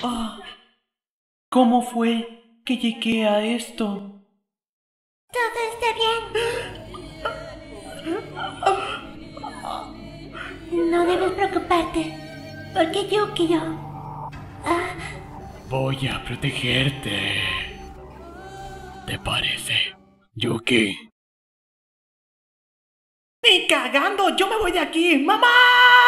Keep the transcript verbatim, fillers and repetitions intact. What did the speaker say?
Oh, ¿cómo fue que llegué a esto? Todo está bien. No debes preocuparte, porque Yukio... Ah, Voy a protegerte. ¿Te parece, Yuki? ¡Ni cagando! ¡Yo me voy de aquí! ¡Mamá!